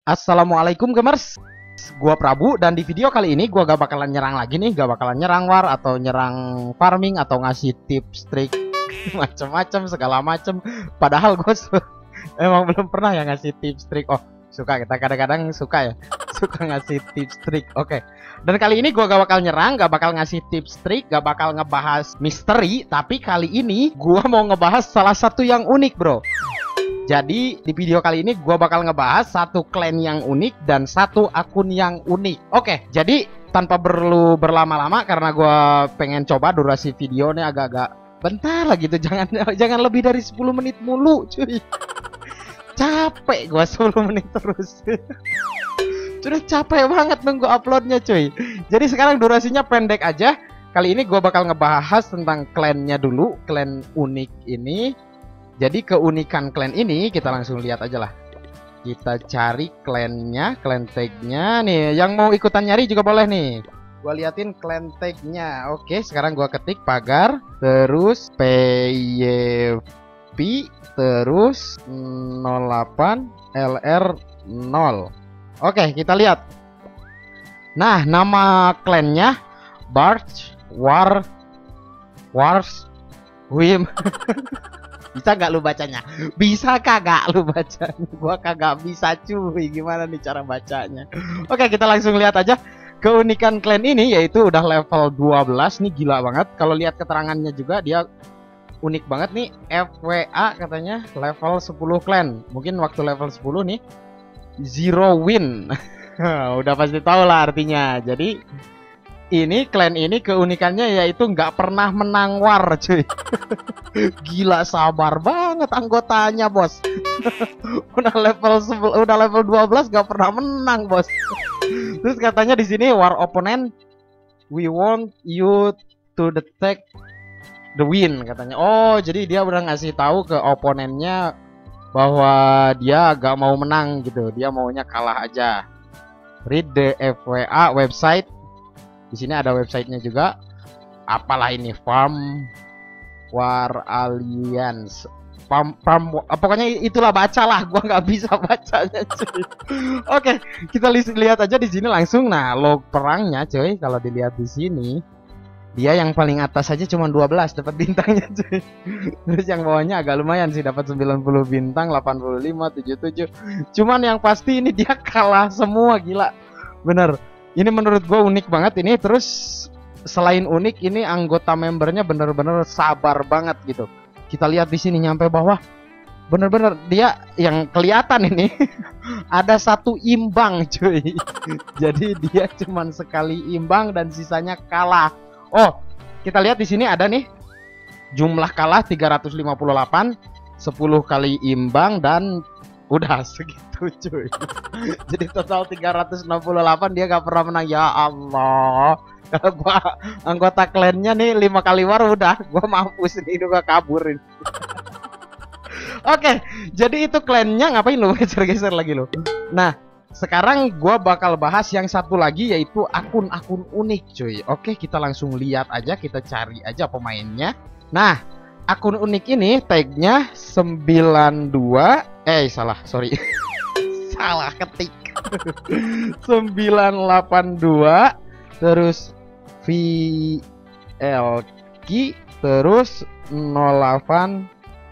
Assalamualaikum gamers, gua Prabu dan di video kali ini gua gak bakalan nyerang lagi nih, gak bakalan nyerang war atau nyerang farming atau ngasih tips trik macam-macam segala macam. Padahal gue emang belum pernah ya ngasih tips trik. Oh suka, kita kadang-kadang suka ya, suka ngasih tips trik. Oke. Dan kali ini gua gak bakal nyerang, gak bakal ngasih tips trik, gak bakal ngebahas misteri, tapi kali ini gua mau ngebahas salah satu yang unik bro. Jadi di video kali ini gue bakal ngebahas satu klan yang unik dan satu akun yang unik. Oke, jadi tanpa perlu berlama-lama karena gue pengen coba durasi video nih agak-agak bentar lah gitu. Jangan lebih dari 10 menit mulu cuy. Capek gue 10 menit terus. Sudah capek banget nunggu uploadnya cuy. Jadi sekarang durasinya pendek aja. Kali ini gue bakal ngebahas tentang klannya dulu, klan unik ini. Jadi keunikan klan ini kita langsung lihat aja lah. Kita cari klannya, klan tagnya nih. Yang mau ikutan nyari juga boleh nih. Gua liatin klan tagnya. Oke, sekarang gua ketik pagar, terus PYP, terus 08 LR0. Oke, kita lihat. Nah, nama klannya Barch Wars Wim. Bisa gak lu bacanya? Bisa kagak lu bacanya? Gua kagak bisa cuy. Gimana nih cara bacanya? Oke, kita langsung lihat aja. Keunikan klan ini yaitu udah level 12. Nih gila banget. Kalau lihat keterangannya juga dia unik banget nih. FWA katanya level 10 klan. Mungkin waktu level 10 nih zero win. Udah pasti tahu lah artinya. Jadi ini klan ini keunikannya yaitu nggak pernah menang war cuy. Gila sabar banget anggotanya bos. udah level 12 nggak pernah menang bos. Terus katanya di sini war opponent, we want you to detect the win katanya. Oh jadi dia udah ngasih tahu ke oponennya bahwa dia gak mau menang gitu, dia maunya kalah aja. Read the FWA website. Di sini ada websitenya juga. Apalah ini, Farm War Alliance. Pokoknya itulah, bacalah. Gua nggak bisa bacanya cuy. Oke, kita lihat aja di sini langsung. Nah, log perangnya cuy, kalau dilihat di sini dia yang paling atas aja cuma 12 dapat bintangnya cuy. Terus yang bawahnya agak lumayan sih, dapat 90 bintang, 85, 77. Cuman yang pasti ini dia kalah semua, gila. Bener. Ini menurut gue unik banget ini. Terus selain unik, ini anggota membernya bener-bener sabar banget gitu. Kita lihat di sini nyampe bawah, bener-bener dia yang kelihatan ini ada satu imbang cuy. Jadi dia cuman sekali imbang dan sisanya kalah. Oh, kita lihat di sini ada nih jumlah kalah 358, 10 kali imbang dan udah segitu cuy. Jadi total 368, dia gak pernah menang. Ya Allah. Kalau gua anggota klannya nih 5 kali war udah gua mampus nih, gua kaburin. Oke, jadi itu klannya. Ngapain lu geser-geser lagi lu? Nah, sekarang gua bakal bahas yang satu lagi yaitu akun-akun unik cuy. Oke, kita langsung lihat aja, kita cari aja pemainnya. Nah, akun unik ini tagnya 92. Sorry. Salah ketik. 982 terus VLQ terus 08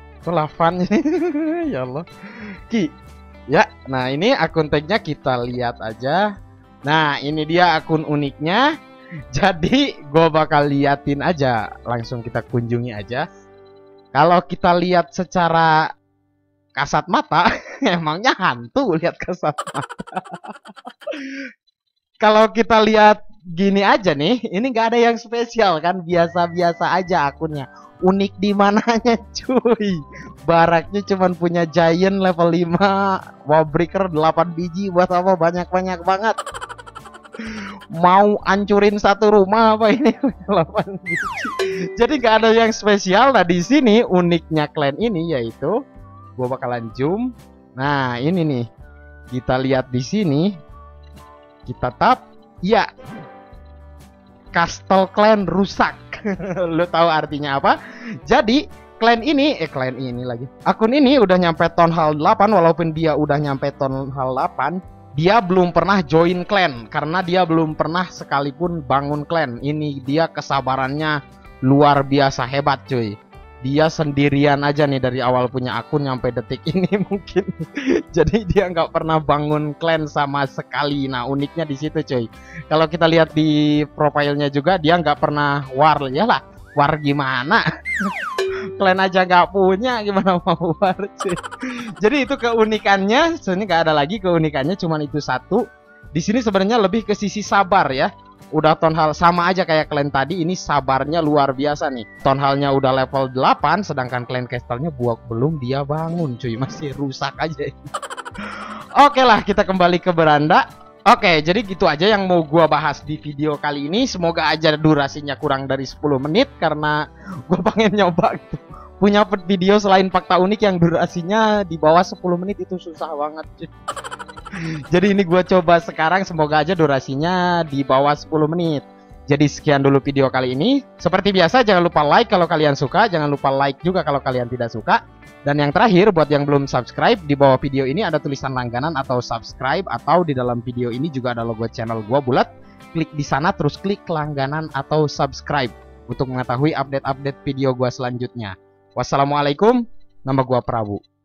ya Allah Ki. Ya, nah ini akun tagnya, kita lihat aja. Nah, ini dia akun uniknya. Jadi gue bakal liatin aja, langsung kita kunjungi aja. Kalau kita lihat secara kasat mata, emangnya hantu lihat kasat mata. Kalau kita lihat gini aja nih, ini nggak ada yang spesial kan, biasa-biasa aja akunnya. Unik di mananya cuy. Baraknya cuman punya giant level 5, wallbreaker 8 biji, buat apa banyak-banyak banget. Mau ancurin satu rumah apa ini 8 biji. Jadi nggak ada yang spesial. Nah, di sini uniknya klan ini yaitu, gua bakalan zoom. Nah, ini nih. Kita lihat di sini. Kita tap. Ya. Castle Clan rusak. Lo tahu artinya apa? Jadi klan ini lagi. Akun ini udah nyampe Town Hall 8, walaupun dia udah nyampe Town Hall 8, dia belum pernah join clan karena dia belum pernah sekalipun bangun clan. Ini dia kesabarannya luar biasa hebat cuy. Dia sendirian aja nih dari awal punya akun sampai detik ini mungkin. Jadi dia nggak pernah bangun clan sama sekali. Nah uniknya di situ cuy. Kalau kita lihat di profilnya juga dia nggak pernah war. Ya lah, war gimana? Klan aja nggak punya, gimana mau war cuy. Jadi itu keunikannya. Sini nggak ada lagi keunikannya, cuman itu satu. Di sini sebenarnya lebih ke sisi sabar ya. Udah tonhal sama aja kayak klan tadi, ini sabarnya luar biasa nih. Tonhalnya udah level 8, sedangkan clan castle-nya buat belum dia bangun cuy, masih rusak aja. Oke lah, kita kembali ke beranda. Oke, jadi gitu aja yang mau gua bahas di video kali ini. Semoga aja durasinya kurang dari 10 menit karena gua pengen nyoba gitu. Punya video selain fakta unik yang durasinya di bawah 10 menit itu susah banget cuy. Jadi ini gue coba sekarang, semoga aja durasinya di bawah 10 menit. Jadi sekian dulu video kali ini. Seperti biasa jangan lupa like kalau kalian suka, jangan lupa like juga kalau kalian tidak suka. Dan yang terakhir buat yang belum subscribe, di bawah video ini ada tulisan langganan atau subscribe, atau di dalam video ini juga ada logo channel gue bulat. Klik di sana terus klik langganan atau subscribe untuk mengetahui update-update video gue selanjutnya. Wassalamualaikum, nama gue Prabu.